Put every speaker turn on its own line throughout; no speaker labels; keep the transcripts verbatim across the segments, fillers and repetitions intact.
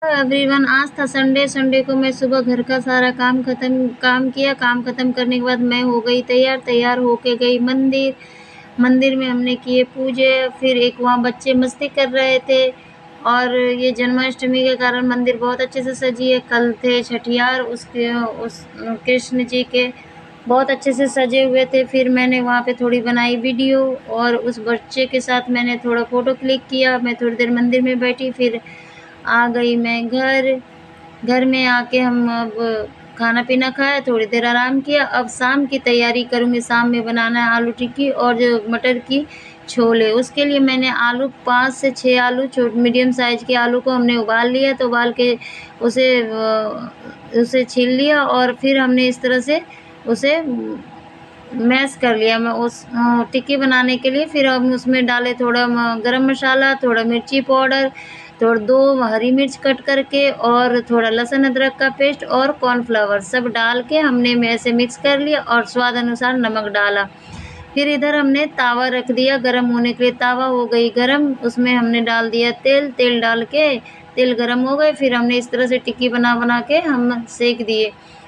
Everyone, आज था Sunday. Sunday को मैं सुबह घर का सारा काम खत्म काम किया। काम खत्म करने के बाद मैं हो गई तैयार। तैयार होके गई मंदिर। मंदिर में हमने किए पूजे। फिर एक वहाँ बच्चे मस्ती कर रहे थे और ये जन्माष्टमी के कारण मंदिर बहुत अच्छे से सजी है। कल थे छठियार, उसके उस कृष्ण जी के बहुत अच्छे से सजे हुए थे। फिर मैंने वहाँ पे थोड़ी बनाई वीडियो और उस बच्चे के साथ मैंने थोड़ा फ़ोटो क्लिक किया। मैं थोड़ी देर मंदिर में बैठी, फिर आ गई मैं घर। घर में आके हम अब खाना पीना खाया, थोड़ी देर आराम किया। अब शाम की तैयारी करूँगी। शाम में बनाना है आलू टिक्की और जो मटर की छोले। उसके लिए मैंने आलू पाँच से छः आलू छोट मीडियम साइज़ के आलू को हमने उबाल लिया। तो उबाल के उसे उसे छील लिया और फिर हमने इस तरह से उसे मैश कर लिया। मैं उस टिक्की बनाने के लिए फिर हम उसमें डाले थोड़ा गरम मसाला, थोड़ा मिर्ची पाउडर, थोड़ा दो हरी मिर्च कट करके और थोड़ा लहसुन अदरक का पेस्ट और कॉर्नफ्लावर सब डाल के हमने ऐसे मिक्स कर लिया और स्वाद अनुसार नमक डाला। फिर इधर हमने तावा रख दिया गरम होने के लिए। तावा हो गई गरम, उसमें हमने डाल दिया तेल। तेल डाल के तेल गरम हो गए, फिर हमने इस तरह से टिक्की बना बना के हम सेक दिए।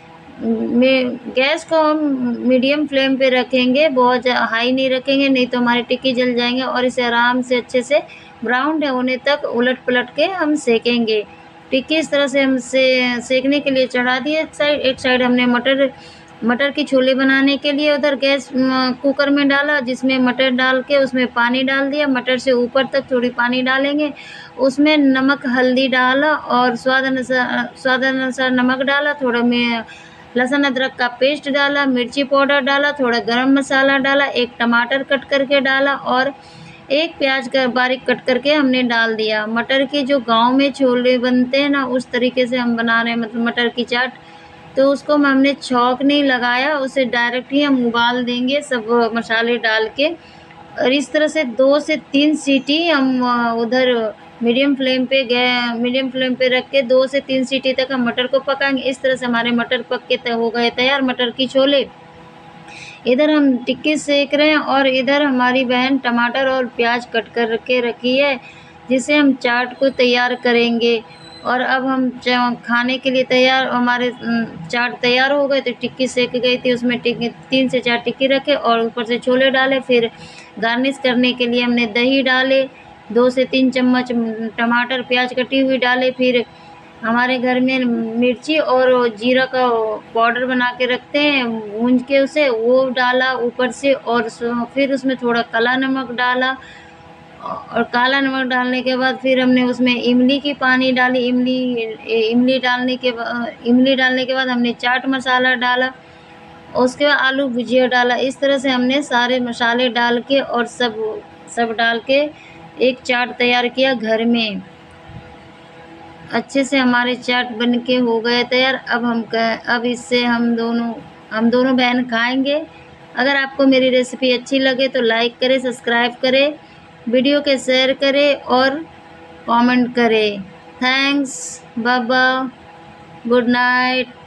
में गैस को हम मीडियम फ्लेम पे रखेंगे, बहुत हाई नहीं रखेंगे, नहीं तो हमारी टिक्की जल जाएंगे। और इसे आराम से अच्छे से ब्राउन होने तक उलट पलट के हम सेकेंगे। टिक्की इस तरह से हम से सेकने के लिए चढ़ा दिए एक साइड। एक साइड हमने मटर मटर की छोले बनाने के लिए उधर गैस कुकर में डाला, जिसमें मटर डाल के उसमें पानी डाल दिया। मटर से ऊपर तक थोड़ी पानी डालेंगे, उसमें नमक हल्दी डाला और स्वाद अनुसार स्वाद अनुसार नमक डाला। थोड़ा में लहसुन अदरक का पेस्ट डाला, मिर्ची पाउडर डाला, थोड़ा गरम मसाला डाला, एक टमाटर कट करके डाला और एक प्याज का बारीक कट करके हमने डाल दिया। मटर के जो गांव में छोले बनते हैं ना, उस तरीके से हम बना रहे हैं, मतलब मटर की चाट। तो उसको हमने छौंक नहीं लगाया, उसे डायरेक्ट ही हम उबाल देंगे सब मसाले डाल के। और इस तरह से दो से तीन सीटी हम उधर मीडियम फ्लेम पे गए मीडियम फ्लेम पे रख के दो से तीन सीटी तक हम मटर को पकाएंगे। इस तरह से हमारे मटर पक के हो गए तैयार मटर की छोले। इधर हम टिक्की सेक रहे हैं और इधर हमारी बहन टमाटर और प्याज कट कर के रखी है, जिसे हम चाट को तैयार करेंगे। और अब हम खाने के लिए तैयार, हमारे चाट तैयार हो गए। तो टिक्की सेक गई थी, उसमें टिक्की तीन से चार टिक्की रखे और ऊपर से छोले डाले। फिर गार्निश करने के लिए हमने दही डाले, दो से तीन चम्मच टमाटर प्याज कटी हुई डाले। फिर हमारे घर में मिर्ची और जीरा का पाउडर बना के रखते हैं, भूंज के उसे वो डाला ऊपर से। और फिर उसमें थोड़ा काला नमक डाला और काला नमक डालने के बाद फिर हमने उसमें इमली की पानी डाली। इमली इमली डालने के बाद इमली डालने के बाद हमने चाट मसाला डाला, उसके बाद आलू भुजिया डाला। इस तरह से हमने सारे मसाले डाल के और सब सब डाल के एक चाट तैयार किया घर में। अच्छे से हमारे चाट बन के हो गए तैयार। अब हम अब इससे हम दोनों हम दोनों बहन खाएंगे। अगर आपको मेरी रेसिपी अच्छी लगे तो लाइक करें, सब्सक्राइब करें, वीडियो के शेयर करें और कमेंट करें। Thanks, bye bye, good night.